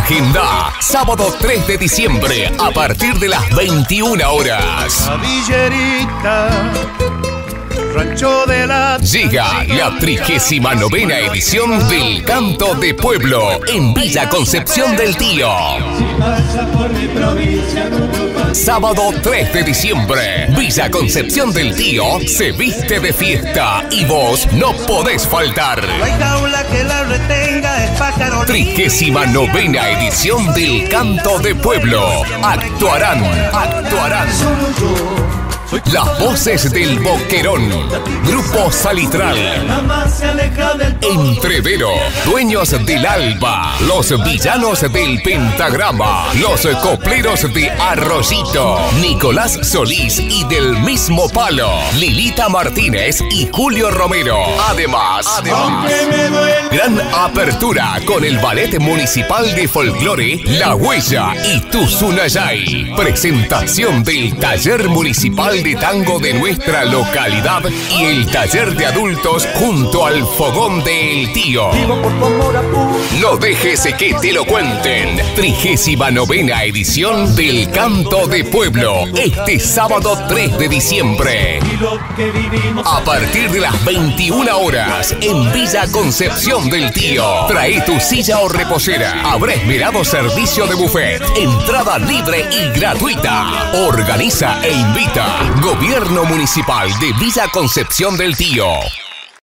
Agenda, sábado 3 de diciembre a partir de las 21 horas. La Villerita, Rancho de la... Llega la 39ª edición del Canto de Pueblo en Villa Concepción del Tío. Sábado 3 de diciembre, Villa Concepción del Tío se viste de fiesta y vos no podés faltar. No hay jaula que la retenga, es pájaro. 39ª edición del Canto de Pueblo. Actuarán las voces del Boquerón, Grupo Salitral, Entrevero, Dueños del Alba, Los Villanos del Pentagrama, Los Copleros de Arroyito, Nicolás Solís y Del Mismo Palo, Lilita Martínez y Julio Romero. Además, gran apertura con el Ballet Municipal de Folclore La Huella y Tuzunayay. Presentación del Taller Municipal de Tango de nuestra localidad y el taller de adultos junto al Fogón del Tío. No dejes que te lo cuenten. 39ª edición del Canto de Pueblo, este sábado 3 de diciembre. A partir de las 21 horas en Villa Concepción del Tío. Trae tu silla o reposera. Habrá esmerado servicio de buffet. Entrada libre y gratuita. Organiza e invita Gobierno Municipal de Villa Concepción del Tío.